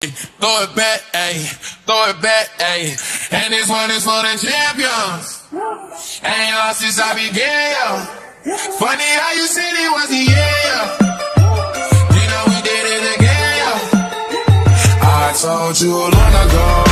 throw it back, ayy, throw it back, ayy. And this one is for the champions. Ain't lost since I began, yo. Funny how you said it wasn't, yeah. You know we did it again, yo. I told you long ago.